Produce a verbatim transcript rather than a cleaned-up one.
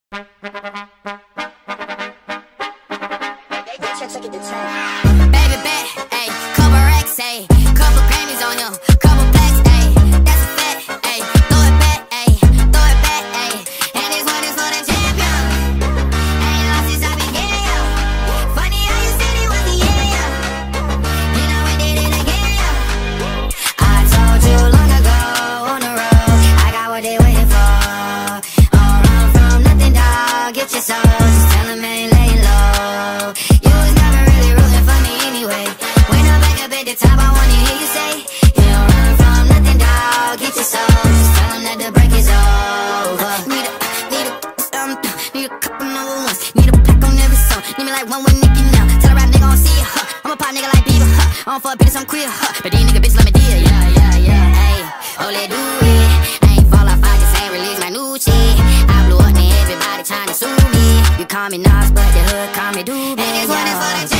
Baby bet, ayy, couple racks, ayy, couple Grammys on him, couple plaques, ayy, that's a fact, ayy, throw it back, ayy, throw it back, ayy, and this one is for the champion. Ain't lost since I began, yo. Funny how you said it was the yeah, yo. You know we did it again, yo. I told you long ago on the road, I got what they waiting for. Don't run from nothing, dog. Get your soul, just tell them ain't laying low. You was never really rooting for me anyway. When I'm back up at the top, I wanna hear you say, you don't run from nothing, dog. Get your soul, just tell them that the break is over. Need a, need a, um, need a couple number ones. Need a pack on every song. Need me like one with Nicki now. Tell a rap nigga I don't see ya, huh. I'm a pop nigga like Bieber, huh. I don't fuck bitches, I'm queer, huh. But these nigga bitches let me deal, yeah, yeah, yeah. Ayy, oh, let do it. I ain't fall off, I just ain't release my new shit. I blew up and everybody tryna sue me. You call me Nas, but the hood call me Doobie. And this one is for the